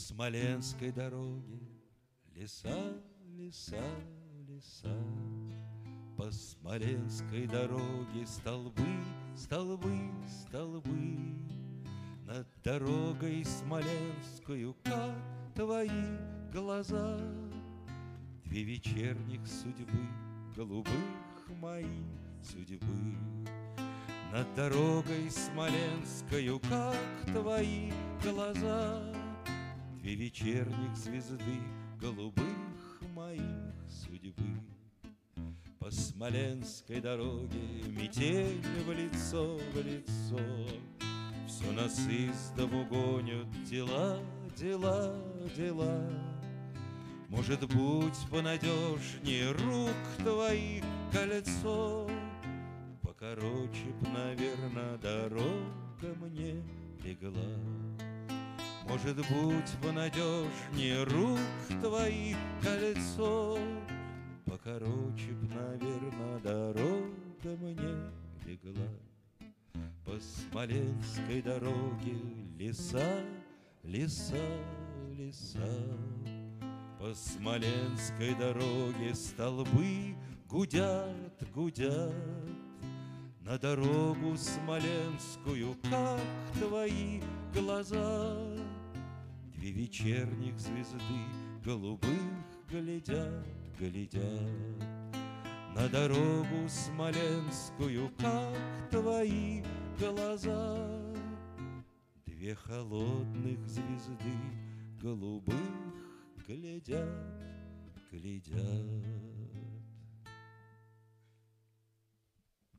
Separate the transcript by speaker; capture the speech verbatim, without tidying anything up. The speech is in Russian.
Speaker 1: Смоленской дороге леса, леса, леса. По Смоленской дороге столбы, столбы, столбы. Над дорогой смоленскую, как твои глаза. Две вечерних судьбы, голубых моих судьбы. Над дорогой смоленскою, как твои глаза. Две вечерних звезды, голубых моих судьбы. По Смоленской дороге метель в лицо, в лицо. Все нас из дому гонят дела, дела, дела. Может быть, понадежнее рук твоих кольцо. Покороче б, наверно, дорога мне легла. Может быть, понадежнее рук твоих кольцо. Покороче б, наверно, дорога мне легла. По Смоленской дороге леса, леса, леса. По Смоленской дороге столбы гудят, гудят. На дорогу смоленскую, как твои глаза. Две вечерних звезды, голубых глядят, глядят. На дорогу смоленскую, как твои глаза. Две холодных звезды, голубых глядят, глядят.